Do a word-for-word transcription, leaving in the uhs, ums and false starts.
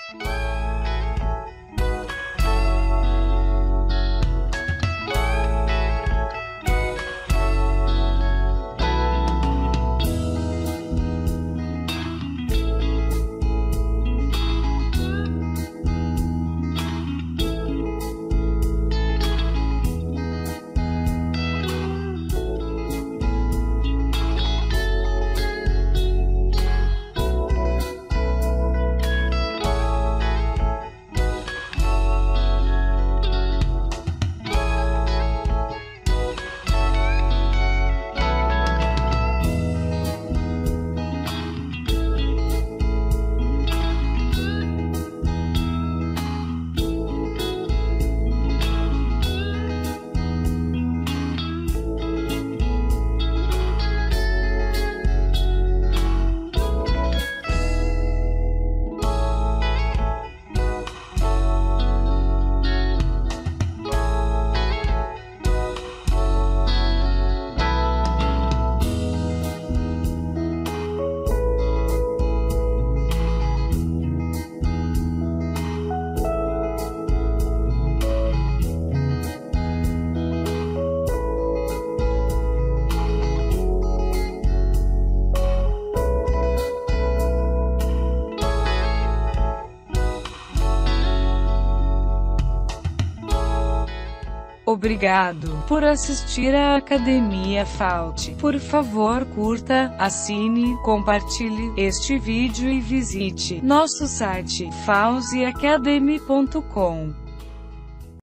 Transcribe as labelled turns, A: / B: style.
A: Obrigado por assistir à Academia Fault. Por favor, curta, assine, compartilhe este vídeo e visite nosso site fauzi academy ponto com.